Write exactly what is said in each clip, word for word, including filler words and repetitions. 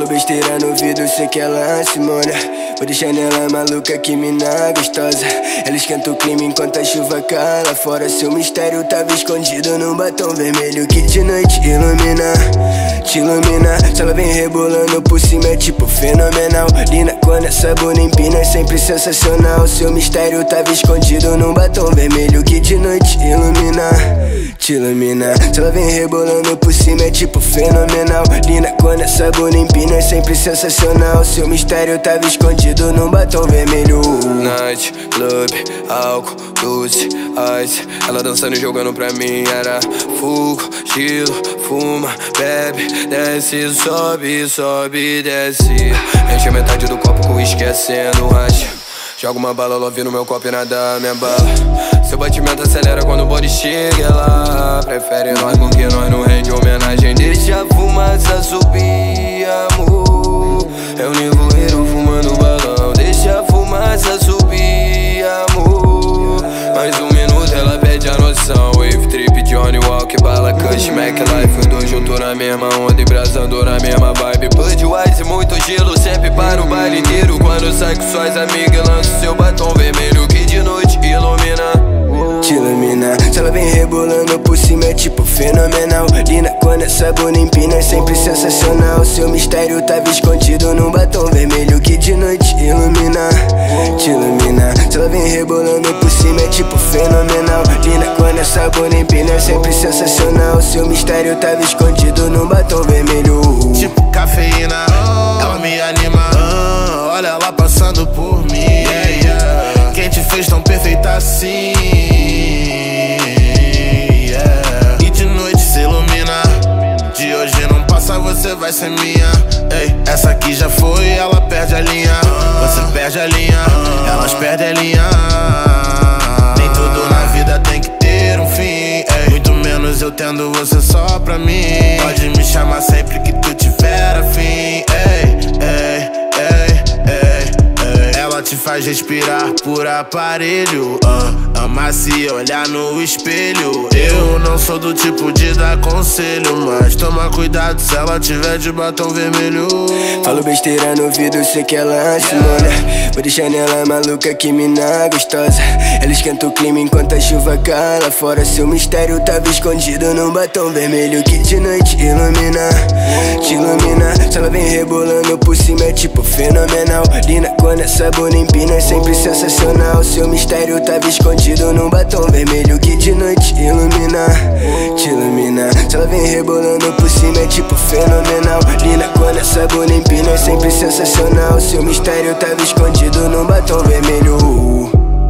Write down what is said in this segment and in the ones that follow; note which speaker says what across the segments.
Speaker 1: Falo besteira no ouvido, sei que ela se molha. Vou deixar nela maluca, que mina gostosa. Ela esquenta o clima enquanto a chuva cai lá fora. Seu mistério tava escondido num batom vermelho que de noite ilumina, te ilumina. Se ela vem rebolando por cima é tipo fenomenal. Lina quando essa bunda empina é sempre sensacional. Seu mistério tava escondido num batom vermelho que de noite ilumina, te ilumina. Se ela vem rebolando por cima é tipo fenomenal. Lina quando essa bunda empina é sempre sensacional. Seu mistério tava escondido num batom vermelho.
Speaker 2: Night, club, álcool, doce, ice. Ela dançando e jogando pra mim era fogo, gelo, fuma, bebe, desce, sobe, sobe, desce. Enche metade do copo com uísque acendo racha. Joga uma bala, love no meu copo e nada me abala. Seu batimento acelera quando o body chega lá. Prefere nós porque nós não rende homenagem. Deixa a fumaça subir, amor. É o nevoeiro fumando balão. Deixa a fumaça subir, amor. Mais um minuto ela perde a noção. Wave trip, Johnny Walker, bala, Kush, Mac Life. Os dois juntos na mesma onda e brasando na mesma vibe. Budweiser, muito gelo, sempre para o baile inteiro. Quando sai com suas amigas, lança o seu batom vermelho que de noite ilumina,
Speaker 1: te ilumina. Se ela vem rebolando por cima é tipo fenomenal. Lina quando essa bunda empina é sempre sensacional. Seu mistério tava escondido num batom vermelho que de noite ilumina, te ilumina. Se ela vem rebolando por cima é tipo fenomenal. Lina quando essa bunda empina é sempre sensacional. Seu mistério tava escondido num batom vermelho.
Speaker 3: Tipo cafeína, ela me anima. Olha ela passando por mim. Quem te fez tão perfeita assim? Yeah. E de noite se ilumina. De hoje não passa, você vai ser minha. Ei, essa aqui já foi, ela perde a linha. Você perde a linha, elas perdem a linha. Nem tudo na vida tem que ter um fim. Ei, muito menos eu tendo você só pra mim. Pode me chamar sempre que tu tiver afim. Ei, ei, ei, ei, ei. Ela te faz respirar por aparelho. uh, Ama se olhar no espelho. Eu não sou do tipo de dar conselho, mas toma cuidado se ela tiver de batom vermelho.
Speaker 1: Falo besteira no ouvido, sei que ela se molha. Vou deixar nela maluca, que mina gostosa. Ela esquenta o clima enquanto a chuva cai lá fora. Seu mistério tava escondido num batom vermelho que de noite ilumina, te ilumina. Se ela vem rebolando por cima é tipo fenomenal. Lina quando essa bunda empina é sempre sensacional. Seu mistério tava escondido num batom vermelho que de noite ilumina, te ilumina. Se ela vem rebolando por cima é tipo fenomenal. Lina quando essa bunda empina é sempre sensacional. Seu mistério tava escondido num batom vermelho.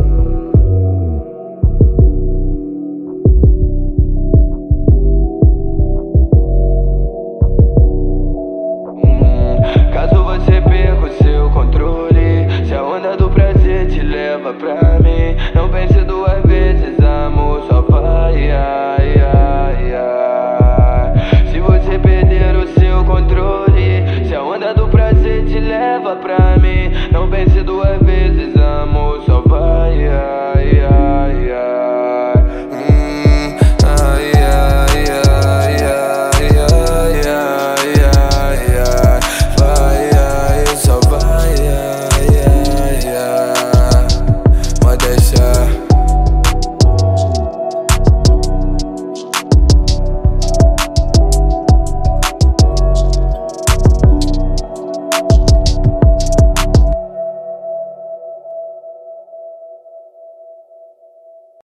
Speaker 2: caso você perca o seu controle, se a onda do prazer te leva pra mim, não pense duas vezes, amor, só vai, ai, ai, ai. Se você perder o seu controle, se a onda do prazer te leva pra mim, não pense duas vezes,